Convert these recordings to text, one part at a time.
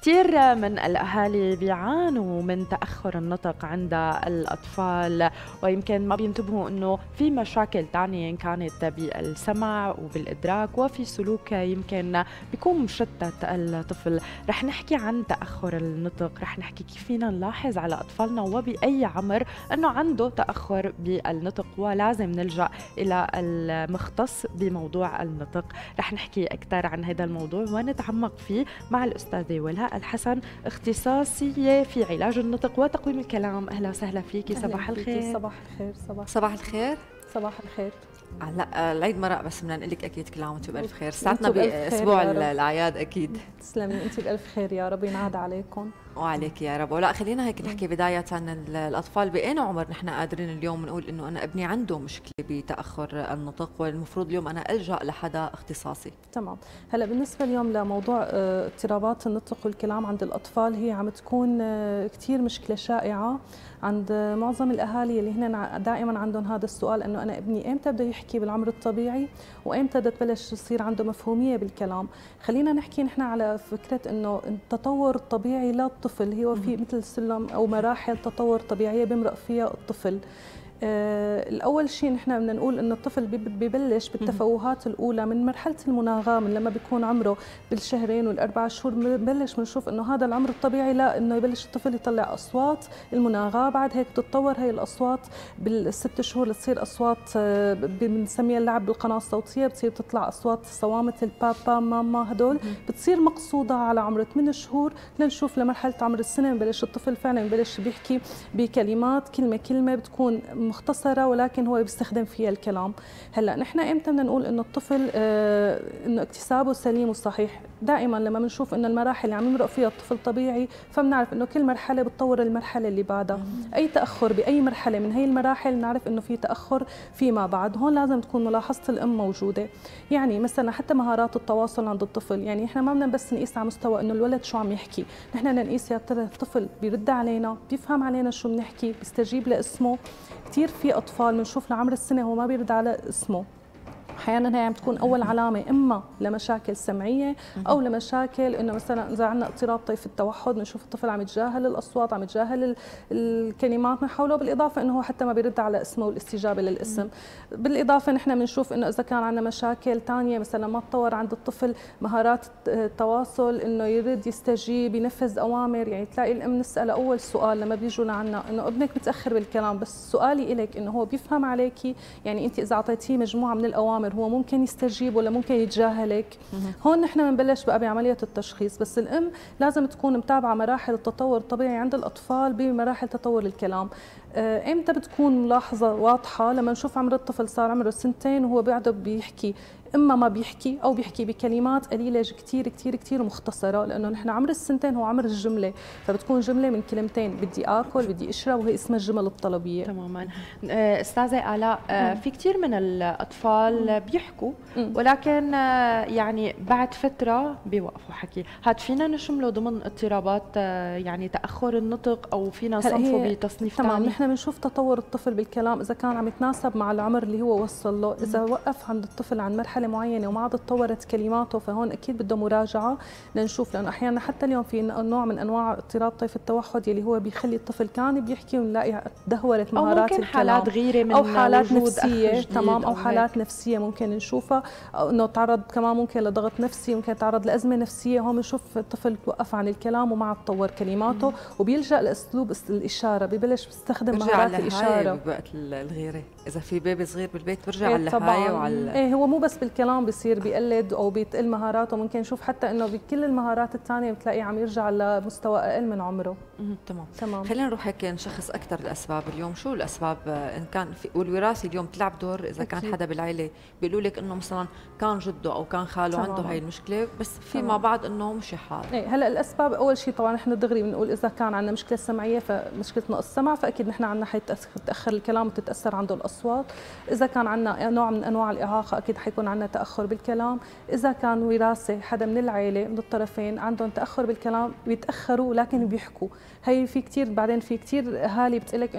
كتير من الأهالي بيعانوا من تأخر النطق عند الأطفال، ويمكن ما بينتبهوا أنه في مشاكل تانية إن كانت بالسمع وبالإدراك وفي سلوك يمكن بيكون مشتت الطفل. رح نحكي عن تأخر النطق، رح نحكي كيف فينا نلاحظ على أطفالنا وبأي عمر أنه عنده تأخر بالنطق ولازم نلجأ إلى المختص بموضوع النطق. رح نحكي أكثر عن هذا الموضوع ونتعمق فيه مع الأستاذة ولاء الحسن، اختصاصية في علاج النطق وتقويم الكلام. أهلا وسهلا فيكي، صباح الخير. صباح الخير. صباح الخير. صباح الخير. لا العيد مرق، بس بدنا نقول لك اكيد كل عام وانتم بالف خير. ساعتنا باسبوع الاعياد اكيد. تسلمي، انت بالف خير يا رب، ينعاد عليكم وعليك يا رب. ولا خلينا هيك نحكي بداية عن الأطفال. بأي عمر نحن قادرين اليوم نقول إنه أنا ابني عنده مشكلة بتأخر النطق والمفروض اليوم أنا ألجأ لحدا اختصاصي؟ تمام. هلا بالنسبة اليوم لموضوع اضطرابات النطق والكلام عند الأطفال، هي عم تكون كثير مشكلة شائعة عند معظم الأهالي اللي هنا دائما عندهم هذا السؤال، إنه أنا ابني إمتى بده يحكي بالعمر الطبيعي وإمتى بدها تبلش يصير عنده مفهومية بالكلام. خلينا نحكي نحن على فكرة إنه التطور الطبيعي للطفل هو في مثل سلم أو مراحل تطور طبيعية بيمرق فيها الطفل. الأول شيء نحن بدنا نقول إنه الطفل ببلش بالتفوهات الأولى من مرحلة المناغاة، من لما بيكون عمره بالشهرين والأربع شهور بنبلش بنشوف إنه هذا العمر الطبيعي، لا إنه يبلش الطفل يطلع أصوات المناغاة. بعد هيك بتتطور هي الأصوات بالست شهور لتصير أصوات بنسميها اللعب بالقناة الصوتية، بتصير تطلع أصوات صوامت البابا ماما، هدول بتصير مقصودة على عمر 8 شهور لنشوف لمرحلة عمر السنة ببلش الطفل فعلا ببلش بيحكي بكلمات كلمة كلمة بتكون مختصرة ولكن هو بيستخدم فيها الكلام. هلا نحن امتى بدنا نقول انه الطفل انه اكتسابه سليم وصحيح؟ دائما لما بنشوف انه المراحل اللي عم يمرق فيها الطفل طبيعي، فبنعرف انه كل مرحله بتطور المرحله اللي بعدها. اي تاخر باي مرحله من هي المراحل نعرف انه في تاخر فيما بعد. هون لازم تكون ملاحظه الام موجوده. يعني مثلا حتى مهارات التواصل عند الطفل، يعني احنا ما بدنا بس نقيس على مستوى انه الولد شو عم يحكي، نحن بدنا نقيس يا ترى الطفل بيرد علينا، بيفهم علينا شو بنحكي، بيستجيب لاسمه. كثير في اطفال بنشوف لعمر السنه هو ما بيرد على اسمه. احيانا هي عم تكون اول علامه اما لمشاكل سمعيه او لمشاكل انه مثلا اذا عندنا اضطراب طيف التوحد، بنشوف الطفل عم يتجاهل الاصوات، عم يتجاهل الكلمات من حوله، بالاضافه انه هو حتى ما بيرد على اسمه والاستجابه للاسم. بالاضافه نحن بنشوف انه اذا كان عندنا مشاكل ثانيه، مثلا ما تطور عند الطفل مهارات التواصل، انه يرد يستجيب ينفذ اوامر. يعني تلاقي الام نسال اول سؤال لما بيجوا لعنا انه ابنك متاخر بالكلام، بس سؤالي الك انه هو بيفهم عليكي؟ يعني انت اذا اعطيتيه مجموعه من الاوامر هو ممكن يستجيب ولا ممكن يتجاهلك؟ هون نحن بنبلش بقى بعمليه التشخيص. بس الام لازم تكون متابعه مراحل التطور الطبيعي عند الاطفال بمراحل تطور الكلام. امتى بتكون ملاحظه واضحه؟ لما نشوف عمر الطفل صار عمره 2 وهو بعده بيحكي، اما ما بيحكي او بيحكي بكلمات قليله كثير كثير كثير مختصره، لانه نحن عمر 2 هو عمر الجمله، فبتكون جمله من كلمتين، بدي اكل، بدي اشرب، وهي اسمها الجمل الطلبيه. تماما. استاذه آلاء، في كثير من الاطفال بيحكوا ولكن يعني بعد فتره بيوقفوا حكي. هاد فينا نشمله ضمن اضطرابات يعني تاخر النطق او فينا صنفه بتصنيف ثاني؟ تمام. نحن بنشوف تطور الطفل بالكلام اذا كان عم يتناسب مع العمر اللي هو وصل له. اذا وقف عند الطفل عن مرحله معينه وما عاد تطورت كلماته، فهون اكيد بده مراجعه لنشوف، لانه احيانا حتى اليوم في نوع من انواع اضطراب طيف التوحد اللي هو بيخلي الطفل كان بيحكي ونلاقي تدهورت مهارات الكلام، حالات غيره من او حالات نفسيه. تمام، او حالات نفسيه ممكن نشوفها، او انه تعرض كمان ممكن لضغط نفسي، ممكن يتعرض لازمه نفسيه. هون بنشوف الطفل توقف عن الكلام وما عاد تطور كلماته وبيلجا لاسلوب الاشاره، ببلش بيستخدم مهارات الاشاره بوقت الغيره. اذا في بيبي صغير بالبيت برجع على اللهايه وعلى هو مو بس بالكلام بصير بيقلد او بيتقل مهاراته، ممكن نشوف حتى انه بكل المهارات الثانيه بتلاقيه عم يرجع لمستوى اقل من عمره. تمام. خلينا نروح هيك نشخص اكثر الاسباب اليوم. شو الاسباب ان كان في، والوراثه اليوم بتلعب دور؟ اذا كان حدا بالعيله بيقولوا لك انه مثلا كان جده او كان خاله عنده هاي المشكله، بس في مع بعض انه مش حال. هلا الاسباب اول شيء طبعا نحن دغري بنقول اذا كان عندنا مشكله سمعيه، فمشكله نقص سمع، فاكيد نحن عندنا حيتاخر الكلام وتتاثر عنده الاصوات. اذا كان عندنا نوع من انواع الاعاقه اكيد حيكون عندنا تاخر بالكلام. اذا كان وراثه، حدا من العائله من الطرفين عندهم تاخر بالكلام، بيتاخروا لكن بيحكوا. هي في كثير، بعدين في كثير اهالي بتقلك انه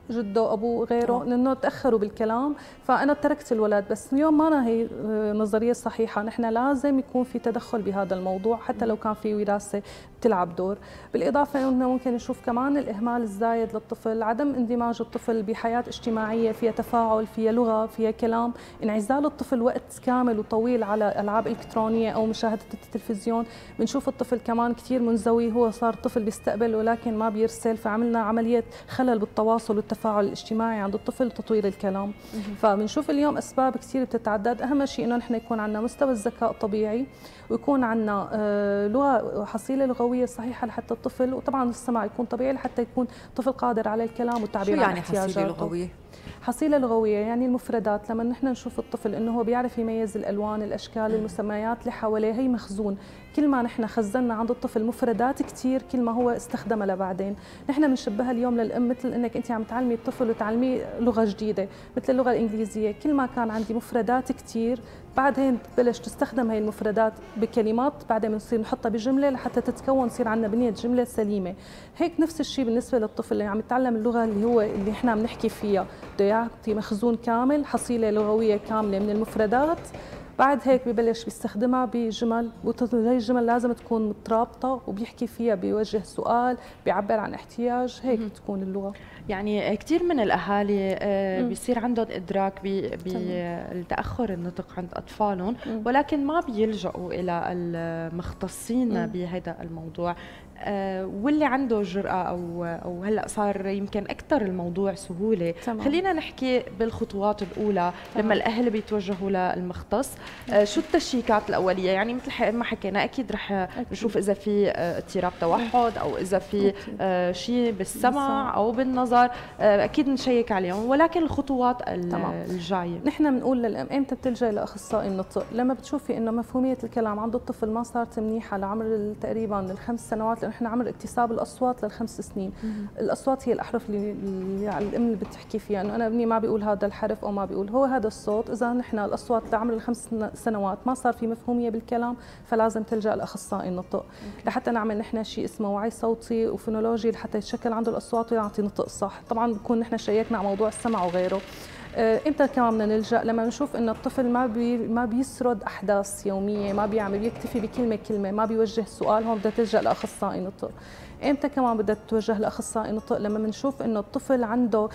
جده ابوه غيره لانه تاخروا بالكلام فانا تركت الولد. بس اليوم ما هي نظريه صحيحه، نحن لازم يكون في تدخل بهذا الموضوع حتى لو كان في وراثه بتلعب دور. بالاضافه انه ممكن نشوف كمان الاهمال الزايد للطفل، عدم اندماج الطفل بحياه اجتماعيه فيها تفاعل فيها لغه فيها كلام، انعزال الطفل وقت كامل وطويل على العاب الكترونيه او مشاهده التلفزيون. بنشوف الطفل كمان كثير منزوي، هو صار طفل بيستقبل ولكن ما بيرسل، فعملنا عمليه خلل بالتواصل والتفاعل الاجتماعي عند الطفل وتطوير الكلام. فبنشوف اليوم اسباب كثير بتتعدد، اهم شيء انه نحن يكون عندنا مستوى الذكاء طبيعي ويكون عندنا لغه حصيله لغويه صحيحه لحتى الطفل، وطبعا السمع يكون طبيعي لحتى يكون طفل قادر على الكلام والتعبير عن احتياجاته. شو يعني حصيله لغويه؟ حصيله لغويه يعني المفردات، لما نحن نشوف الطفل انه هو بيعرف يميز الالوان، الاشكال، المسميات اللي حواليه، هي مخزون. كل ما نحن خزنا عند الطفل مفردات كثير كل ما هو استخدمها لبعدين. نحن بنشبهها اليوم للام مثل انك انت عم تعلمي الطفل وتعلميه لغه جديده مثل اللغه الانجليزيه، كل ما كان عندي مفردات كثير بعدين بتبلش تستخدم هي المفردات بكلمات، بعدين بنصير نحطها بجمله لحتى تتكون يصير عندنا بنيه جمله سليمه. هيك نفس الشيء بالنسبه للطفل اللي عم يتعلم اللغه اللي احنا عم نحكي فيها، بده يعطي مخزون كامل، حصيله لغويه كامله من المفردات، بعد هيك ببلش بيستخدمها بجمل، وهي الجمل لازم تكون مترابطه وبيحكي فيها، بيوجه سؤال، بيعبر عن احتياج، هيك تكون اللغه. يعني كثير من الاهالي بيصير عندهم ادراك بالتاخر النطق عند اطفالهم، ولكن ما بيلجأوا الى المختصين بهذا الموضوع. واللي عنده جرأة أو هلأ صار يمكن أكثر الموضوع سهولة. خلينا نحكي بالخطوات الأولى لما الأهل بيتوجهوا للمختص. شو التشيكات الأولية؟ يعني مثل ما حكينا أكيد رح نشوف إذا في اضطراب توحد أو إذا في شيء بالسمع أو بالنظر، أكيد نشيك عليهم، ولكن الخطوات الجاية نحن بنقول للأم إمتى بتلجأ لأخصائي النطق؟ لما بتشوفي إنه مفهومية الكلام عند الطفل ما صارت منيحة لعمر تقريبا ال5 سنوات، لأنه إحنا عمر اكتساب الأصوات لل5 سنين. الأصوات هي الأحرف اللي الأم اللي بتحكي فيها، إنه أنا ابني ما بيقول هذا الحرف أو ما بيقول هو هذا الصوت. إذا نحن الأصوات لعمر ال5 سنوات ما صار في مفهومية بالكلام، فلازم تلجأ لأخصائي النطق لحتى نعمل نحن شيء اسمه وعي صوتي وفونولوجي لحتى يتشكل عنده الأصوات ويعطي نطق صح. طبعا بكون نحن شيكنا على موضوع السمع وغيره. امتى كمان بدنا نلجأ؟ لما نشوف انه الطفل ما بيسرد احداث يوميه، ما بيعمل، بيكتفي بكلمه كلمه، ما بيوجه سؤال، هون بدها تلجأ لاخصائي نطق. امتى كمان بدها تتوجه لاخصائي نطق؟ لما بنشوف انه الطفل عنده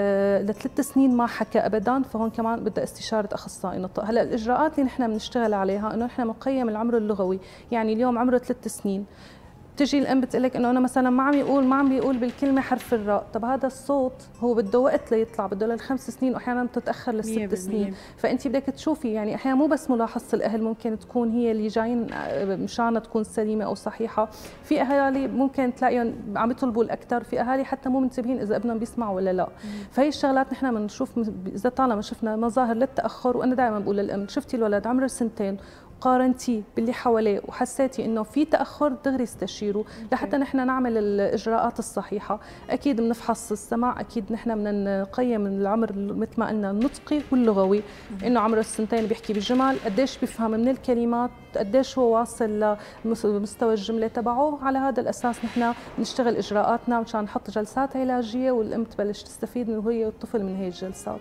ل3 سنين ما حكى ابدا، فهون كمان بدها استشاره اخصائي نطق. هلا الاجراءات اللي نحن بنشتغل عليها انه نحن بنقيم العمر اللغوي، يعني اليوم عمره 3 سنين، تجي الام بتقول لك انه انا مثلا ما عم بيقول بالكلمه حرف الراء، طب هذا الصوت هو بده وقت ليطلع، بده ل5 سنين واحيانا بتتاخر ل6 سنين، فانت بدك تشوفي يعني احيانا مو بس ملاحظه الاهل ممكن تكون هي اللي جايين مشانها تكون سليمه او صحيحه، في اهالي ممكن تلاقيهم عم يطلبوا الاكثر، في اهالي حتى مو منتبهين اذا ابنهم بيسمع ولا لا. فهي الشغلات نحن بنشوف اذا طالما شفنا مظاهر للتاخر، وانا دائما بقول للام شفتي الولد عمره 2 سنين قارنتيه باللي حواليه وحسيتي انه في تاخر، دغري استشيروا لحتى نحن نعمل الاجراءات الصحيحه. اكيد بنفحص السمع، اكيد نحن بدنا نقيم العمر مثل ما قلنا النطقي واللغوي، انه عمره 2 سنين بيحكي بالجمل، قديش بيفهم من الكلمات، قديش هو واصل لمستوى الجمله تبعه. على هذا الاساس نحن بنشتغل اجراءاتنا مشان نحط جلسات علاجيه والام تبلش تستفيد من وهي والطفل من هي الجلسات.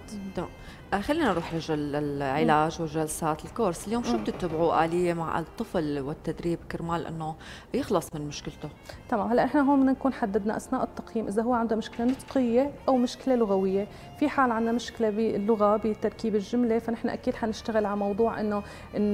خلينا نروح للعلاج والجلسات الكورس. اليوم شو بتتبعوا آلية مع الطفل والتدريب كرمال انه يخلص من مشكلته؟ تمام. هلا احنا هون بدنا نكون حددنا اثناء التقييم اذا هو عنده مشكله نطقيه او مشكله لغويه. في حال عندنا مشكله باللغه بتركيب الجمله، فنحن اكيد حنشتغل على موضوع انه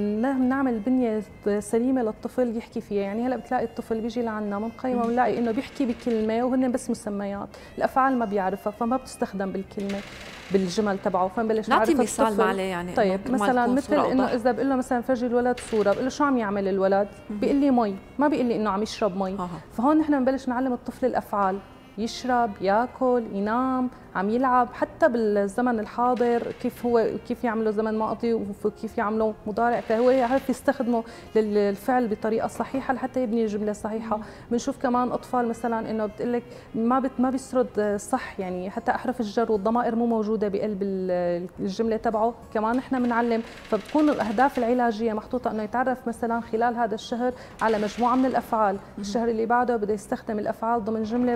نعمل بنيه سليمه للطفل يحكي فيها. يعني هلا بتلاقي الطفل بيجي لعنا بنقيمه بنلاقي انه بيحكي بكلمه وهن بس مسميات، الافعال ما بيعرفها فما بتستخدم بالكلمه بالجمل تبعه، فنبلش نعطي مثال معليه. يعني طيب مثلا مثل انه اذا بقول له مثلا فرجي الولد صوره، بقول له شو عم يعمل الولد؟ بيقول لي مي، ما بيقول لي انه عم يشرب مي. فهون نحن بنبلش نعلم الطفل الافعال، يشرب، ياكل، ينام، عم يلعب، حتى بالزمن الحاضر كيف يعملوا زمن ماضي وكيف يعملوا مضارع، فهو يعرف يستخدمه للفعل بطريقه صحيحه لحتى يبني جمله صحيحه. بنشوف كمان اطفال مثلا انه بتقول لك ما بيسرد صح، يعني حتى احرف الجر والضمائر مو موجوده بقلب الجمله تبعه، كمان نحن بنعلم. فبتكون الاهداف العلاجيه محطوطه انه يتعرف مثلا خلال هذا الشهر على مجموعه من الافعال، الشهر اللي بعده بده يستخدم الافعال ضمن جمله مكونه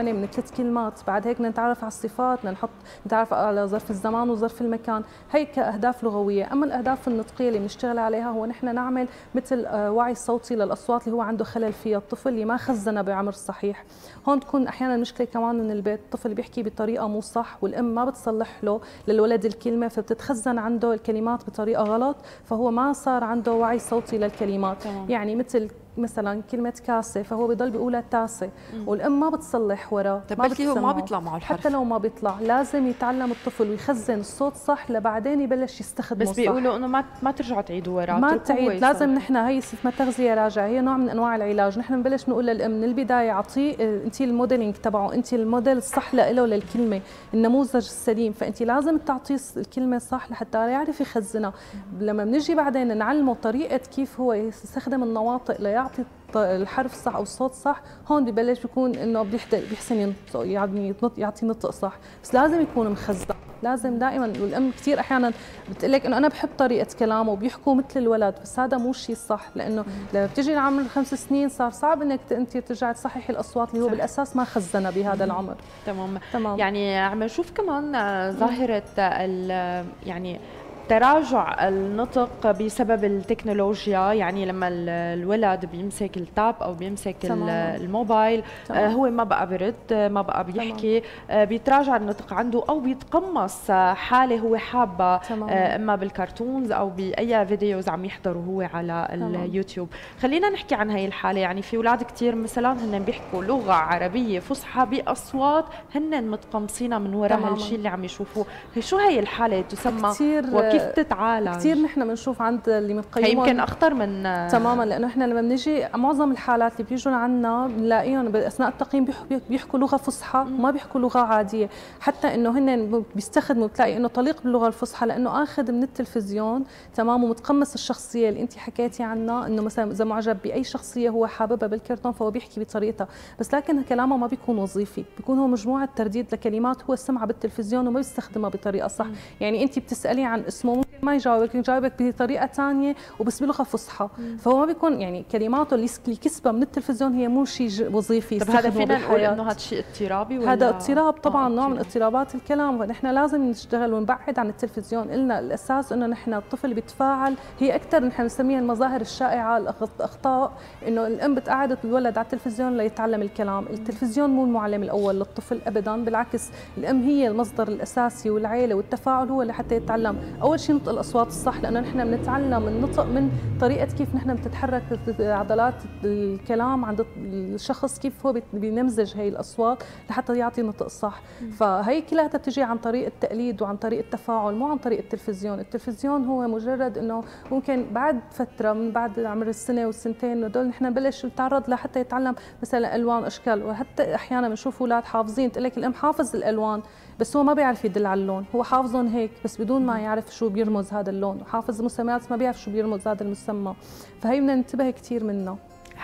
معينه من 3 كلمات، بعد هيك بدنا نتعرف على الصفات، بدنا نتعرف على ظرف الزمان وظرف المكان، هي كاهداف لغويه. اما الاهداف النطقيه اللي بنشتغل عليها هو نحن نعمل مثل وعي صوتي للاصوات اللي هو عنده خلل فيها، الطفل اللي ما خزنها بعمر صحيح. هون تكون احيانا مشكله كمان من البيت، الطفل بيحكي بطريقه مو صح والام ما بتصلح له للولد الكلمه، فبتتخزن عنده الكلمات بطريقه غلط، فهو ما صار عنده وعي صوتي للكلمات. يعني مثلا كلمة كاسة فهو بضل بيقولها تاسة والأم ما بتصلح وراه، ما بيطلع معه الحرف. حتى لو ما بيطلع لازم يتعلم الطفل ويخزن الصوت صح لبعدين يبلش يستخدمه بس صح. بيقولوا انه ما ترجعوا تعيدوا وراه، ما تعيد، لازم نحن هي اسمها تغذية راجعة، هي نوع من انواع العلاج. نحن بنبلش نقول للأم من البداية اعطيه انت الموديلينج تبعه، انت الموديل الصح له للكلمة، النموذج السليم، فانت لازم تعطيه الكلمة صح لحتى يعرف يخزنها. لما بنجي بعدين نعلمه طريقة كيف هو يستخدم النواطق ليعطي الحرف صح او الصوت صح، هون ببلش بيكون انه بيحسن ينطق، يعني يعطي نطق صح، بس لازم يكون مخزن. لازم دائما، والام كثير احيانا بتقول لك انه انا بحب طريقه كلامه وبيحكوا مثل الولد، بس هذا مو الشيء الصح، لانه لما بتجي لعمر 5 سنين صار صعب انك انت ترجعي تصححي الاصوات اللي هو بالاساس ما خزنها بهذا العمر. تمام. يعني عم نشوف كمان ظاهره يعني تراجع النطق بسبب التكنولوجيا، يعني لما الولد بيمسك التاب او بيمسك الموبايل هو ما بقى برد، ما بقى بيحكي، بيتراجع النطق عنده او بيتقمص حاله هو حابه، اما بالكرتونز او باي فيديوز عم يحضروا هو على اليوتيوب. خلينا نحكي عن هي الحاله. يعني في اولاد كثير مثلا هن بيحكوا لغه عربيه فصحى باصوات هن متقمصينها من وراء هالشيء اللي عم يشوفوه. شو هي الحاله تسمى وكيف تتعالج؟ كثير نحن بنشوف عند اللي بنقيمهم، يمكن اخطر من تماما، لانه احنا لما بنيجي معظم الحالات اللي بيجوا لعنا بنلاقيهم باثناء التقييم بيحكوا لغه فصحى، ما بيحكوا لغه عاديه، حتى انه هن بيستخدموا، بتلاقي انه طليق باللغه الفصحى لانه اخذ من التلفزيون تمام ومتقمص الشخصيه اللي انت حكيتي عنها، انه مثلا اذا معجب باي شخصيه هو حاببها بالكرتون فهو بيحكي بطريقتها، بس لكن كلامه ما بيكون وظيفي، بيكون هو مجموعه ترديد لكلمات هو سمعها بالتلفزيون وما بيستخدمها بطريقه صح. يعني انت بتسالي عن اسمه ممكن ما يجاوبك، يجاوبك بطريقه ثانيه وبس بلغه فصحى، فهو ما بيكون يعني كلماته اللي كسبها من التلفزيون هي مو شيء وظيفي. طب هذا فينا نقول انه هذا شيء اضطرابي ولا؟ هذا اضطراب طبعا، نوع من اضطرابات الكلام، ونحن لازم نشتغل ونبعد عن التلفزيون. قلنا الاساس انه نحن الطفل بيتفاعل، هي اكثر نحن بنسميها المظاهر الشائعه، الاخطاء، انه الام بتقعد الولد على التلفزيون ليتعلم الكلام، التلفزيون مو المعلم الاول للطفل ابدا، بالعكس الام هي المصدر الاساسي، والعيله والتفاعل هو لحتى يتعلم اول شيء نطق الاصوات الصح، لانه نحن بنتعلم النطق من طريقه كيف نحن بتتحرك عضلات الكلام عند الشخص، كيف هو بينمزج هي الاصوات لحتى يعطي نطق صح. فهي كلها بتجي عن طريق التقليد وعن طريق التفاعل، مو عن طريق التلفزيون. التلفزيون هو مجرد انه ممكن بعد فتره من بعد عمر السنه والسنتين هدول نحن نبلش نتعرض لحتى يتعلم مثلا الوان اشكال، وحتى احيانا بنشوف اولاد حافظين، تقول لك الام حافظ الالوان بس هو ما بيعرف يدل على اللون، هو حافظهم هيك بس بدون ما يعرف شو بيرمز هذا اللون، وحافظ مسميات ما بيعرف شو بيرمز هذا المسمى. فهي بدنا ننتبه كثير منها.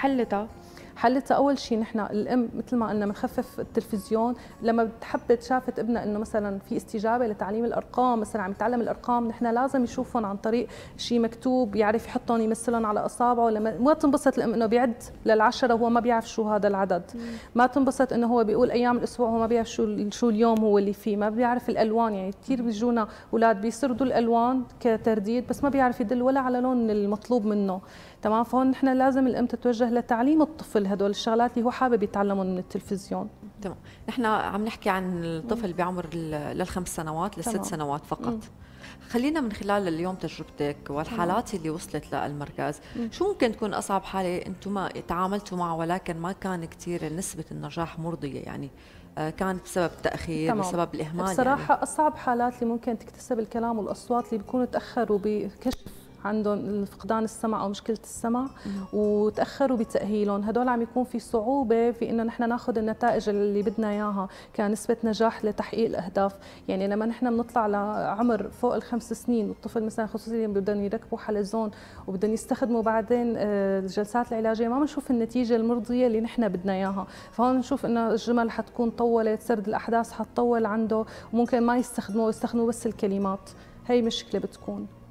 حلتها اول شيء نحن الام مثل ما قلنا بنخفف التلفزيون. لما بتحب شافت ابنها انه مثلا في استجابه لتعليم الارقام، مثلا عم يتعلم الارقام، نحن لازم يشوفهم عن طريق شيء مكتوب يعرف يحطهم يمثلهم على اصابعه. لما ما تنبسط الام انه بيعد لل10 وهو ما بيعرف شو هذا العدد، ما تنبسط انه هو بيقول ايام الاسبوع وهو ما بيعرف شو اليوم هو اللي فيه، ما بيعرف الالوان. يعني كثير بيجونا اولاد بيسردوا الالوان كترديد بس ما بيعرف يدل ولا على لون المطلوب منه، تمام. فهون نحن لازم الام تتوجه لتعليم الطفل هدول الشغلات اللي هو حابب يتعلمهم من التلفزيون. تمام. نحن عم نحكي عن الطفل بعمر ل5 سنوات ل6 سنوات فقط. خلينا من خلال اليوم تجربتك والحالات اللي وصلت للمركز، شو ممكن تكون اصعب حاله انتم تعاملتوا معها ولكن ما كان كثير نسبه النجاح مرضيه؟ يعني كان بسبب تاخير، بسبب الاهمال؟ بصراحه يعني اصعب حالات اللي ممكن تكتسب الكلام والاصوات اللي بيكونوا تاخروا بكشف عندهم فقدان السمع او مشكله السمع وتاخروا بتاهيلهم، هدول عم يكون في صعوبه في انه نحن ناخذ النتائج اللي بدنا اياها كنسبه نجاح لتحقيق الاهداف. يعني لما نحن بنطلع لعمر فوق ال5 سنين والطفل مثلا خصوصيا بدهم يركبوا حلزون وبدهم يستخدموا بعدين الجلسات العلاجيه، ما بنشوف النتيجه المرضيه اللي نحن بدنا اياها، فهون بنشوف انه الجمل حتكون طولت، سرد الاحداث حتطول عنده، وممكن ما يستخدموا بس الكلمات. هي مشكله بتكون.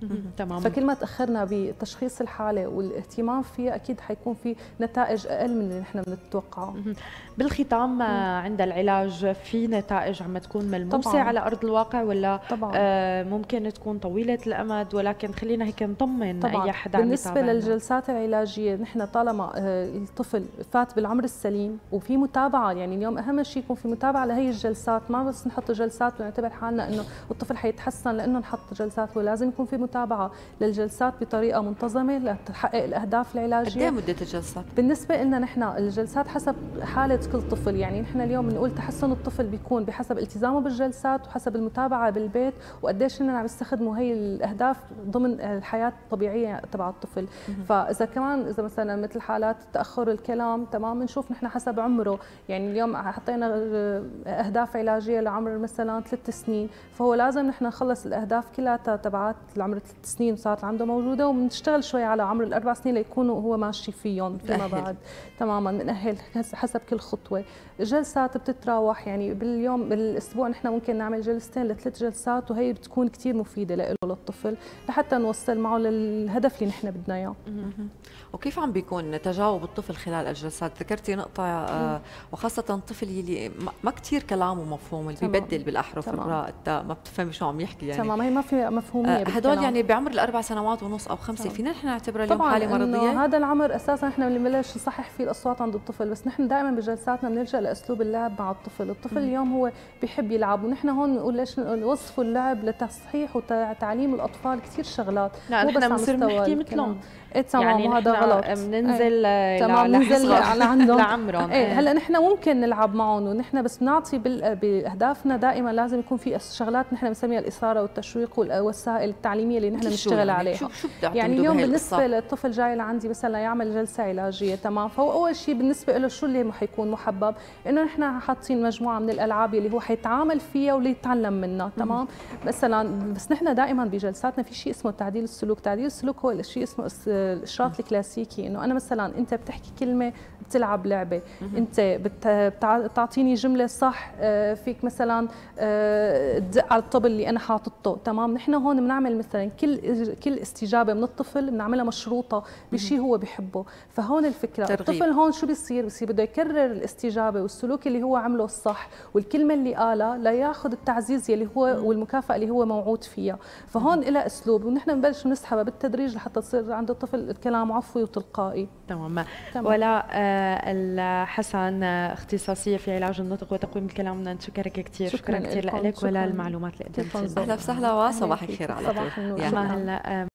تمام. فكل ما تاخرنا بتشخيص الحاله والاهتمام فيها اكيد حيكون في نتائج اقل من اللي نحن بنتوقعه. بالختام عند العلاج في نتائج عم تكون ملموسه طبعاً. على ارض الواقع ولا طبعاً. ممكن تكون طويله الامد، ولكن خلينا هيك نطمن طبعاً. اي حدا عم بالنسبه يتابعنا. للجلسات العلاجيه نحن طالما الطفل فات بالعمر السليم وفي متابعه، يعني اليوم اهم شيء يكون في متابعه لهي الجلسات، ما بس نحط جلسات ونعتبر حالنا انه الطفل حيتحسن لانه نحط جلسات، ولازم يكون في متابعه للجلسات بطريقه منتظمه لتحقق الاهداف العلاجيه. قد ايه مده الجلسات؟ بالنسبه لنا نحن الجلسات حسب حاله كل طفل، يعني نحن اليوم بنقول تحسن الطفل بيكون بحسب التزامه بالجلسات وحسب المتابعه بالبيت وقديش هن عم يستخدموا هي الاهداف ضمن الحياه الطبيعيه تبع الطفل. فاذا كمان اذا مثلا مثل حالات تاخر الكلام تمام بنشوف نحن حسب عمره، يعني اليوم حطينا اهداف علاجيه لعمر مثلا 3 سنين، فهو لازم نحن نخلص الاهداف كلها تبعات العمر 3 سنين صارت عنده موجوده، وبنشتغل شوي على عمر ال4 سنين ليكونوا هو ماشي فيهم فيما بعد. تماما بنأهل حسب كل خطوه. الجلسات بتتراوح يعني باليوم بالاسبوع نحن ممكن نعمل جلستين ل3 جلسات، وهي بتكون كثير مفيده له للطفل لحتى نوصل معه للهدف اللي نحن بدنا اياه. وكيف عم بيكون تجاوب الطفل خلال الجلسات؟ ذكرتي نقطة وخاصة الطفل اللي ما كثير كلامه مفهوم، اللي بيبدل بالأحرف الراء التاء، ما بتفهمي شو عم يحكي يعني. تمام، هي ما في مفهومية هدول يعني بعمر ال4 سنوات ونص أو 5 فينا نحن نعتبرها اليوم حالة مرضية؟ طبعا هذا العمر أساسا نحن بنبلش نصحح فيه الأصوات عند الطفل، بس نحن دائما بجلساتنا بنلجأ لأسلوب اللعب مع الطفل. الطفل اليوم هو بيحب يلعب، ونحن هون بنقول ليش نوظفوا اللعب لتصحيح وتعليم الأطفال كثير شغلات. لا نحن بنصير نحكي مثلهم. ايه تمام، يعني وهذا غلط. بننزل تمام ننزل على عندهم لعمرهم. هلا نحن ممكن نلعب معهم، ونحن بس بنعطي باهدافنا دائما لازم يكون في شغلات نحن بنسميها الاثاره والتشويق والوسائل التعليميه اللي نحن بنشتغل عليها. شو يعني اليوم بالنسبه للطفل جاي لعندي مثلا يعمل جلسه علاجيه تمام، فهو اول شيء بالنسبه له شو اللي حيكون محبب، انه نحن حاطين مجموعه من الالعاب اللي هو حيتعامل فيها واللي يتعلم منها تمام. مثلا بس نحن دائما بجلساتنا في شيء اسمه تعديل السلوك. تعديل السلوك هو الشيء اسمه الاشراط الكلاسيكي، انه انا مثلا انت بتحكي كلمه بتلعب لعبه، انت بتعطيني جمله صح، فيك مثلا تدق على الطبل اللي انا حاطته تمام. نحن هون بنعمل مثلا كل استجابه من الطفل بنعملها مشروطه بشيء هو بحبه. فهون الفكره ترغيب. الطفل هون شو بيصير بده يكرر الاستجابه والسلوك اللي هو عمله الصح والكلمه اللي قالها لياخذ التعزيز اللي هو والمكافاه اللي هو موعود فيها. فهون لها اسلوب، ونحن بنبلش نسحبها بالتدريج لحتى تصير عند الطفل الكلام عفوي وتلقائي. تمام. ولا الحسن اختصاصيه في علاج النطق وتقويم الكلام، بدنا نشكرك كثير. شكرا كثير لك ولا المعلومات اللي قدمتيها. اهلا وسهلا وصباح الخير على طول. صباح النور.